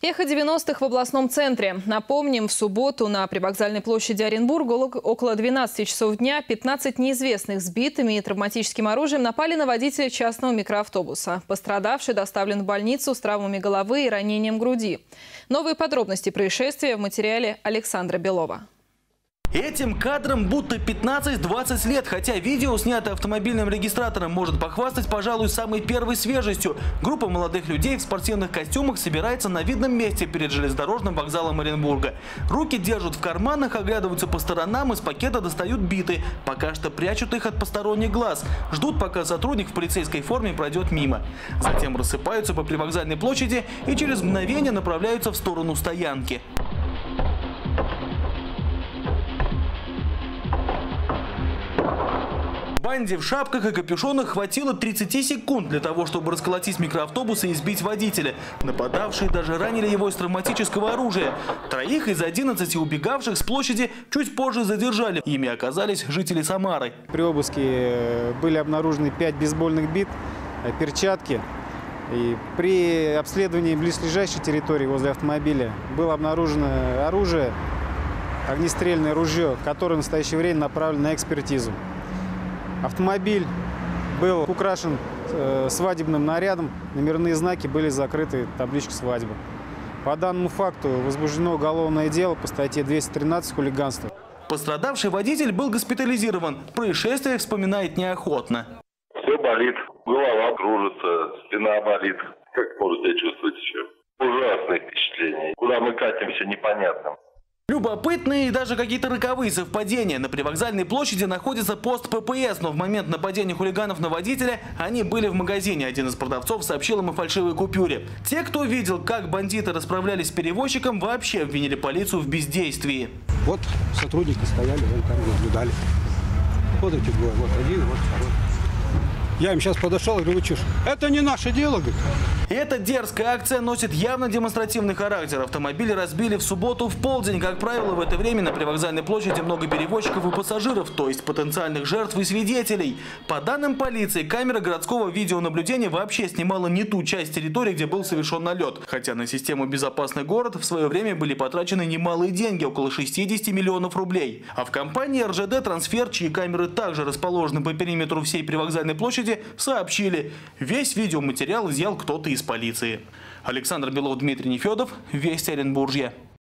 Эхо 90-х в областном центре. Напомним, в субботу на привокзальной площади Оренбурга около 12 часов дня 15 неизвестных с битами и травматическим оружием напали на водителя частного микроавтобуса. Пострадавший доставлен в больницу с травмами головы и ранением груди. Новые подробности происшествия в материале Александра Белова. Этим кадром будто 15-20 лет, хотя видео, снятое автомобильным регистратором, может похвастать, пожалуй, самой первой свежестью. Группа молодых людей в спортивных костюмах собирается на видном месте перед железнодорожным вокзалом Оренбурга. Руки держат в карманах, оглядываются по сторонам, из пакета достают биты. Пока что прячут их от посторонних глаз. Ждут, пока сотрудник в полицейской форме пройдет мимо. Затем рассыпаются по привокзальной площади и через мгновение направляются в сторону стоянки. Банде в шапках и капюшонах хватило 30 секунд для того, чтобы расколотить микроавтобус и избить водителя. Нападавшие даже ранили его из травматического оружия. Троих из 11 убегавших с площади чуть позже задержали. Ими оказались жители Самары. При обыске были обнаружены 5 бейсбольных бит, перчатки. И при обследовании близлежащей территории возле автомобиля было обнаружено оружие, огнестрельное ружье, которое в настоящее время направлено на экспертизу. Автомобиль был украшен свадебным нарядом, номерные знаки были закрыты табличкой «Свадьба». По данному факту возбуждено уголовное дело по статье 213 «Хулиганство». Пострадавший водитель был госпитализирован. Происшествие вспоминает неохотно. Все болит, голова кружится, спина болит. Как можно себя чувствовать еще? Ужасное впечатление. Куда мы катимся, непонятно. Любопытные и даже какие-то роковые совпадения. На привокзальной площади находится пост ППС, но в момент нападения хулиганов на водителя они были в магазине. Один из продавцов сообщил им о фальшивой купюре. Те, кто видел, как бандиты расправлялись с перевозчиком, вообще обвинили полицию в бездействии. Вот сотрудники стояли, вон там наблюдали. Вот эти двое, вот один, вот второй. Я им сейчас подошел и говорю: вы чушь. Это не наше дело, говорит. Эта дерзкая акция носит явно демонстративный характер. Автомобили разбили в субботу в полдень. Как правило, в это время на привокзальной площади много перевозчиков и пассажиров, то есть потенциальных жертв и свидетелей. По данным полиции, камера городского видеонаблюдения вообще снимала не ту часть территории, где был совершен налет. Хотя на систему «Безопасный город» в свое время были потрачены немалые деньги, около 60 миллионов рублей. А в компании РЖД «Трансфер», чьи камеры также расположены по периметру всей привокзальной площади, сообщили, весь видеоматериал изъял кто-то из полиции. Александр Белов, Дмитрий Нефедов, Вести Оренбуржья.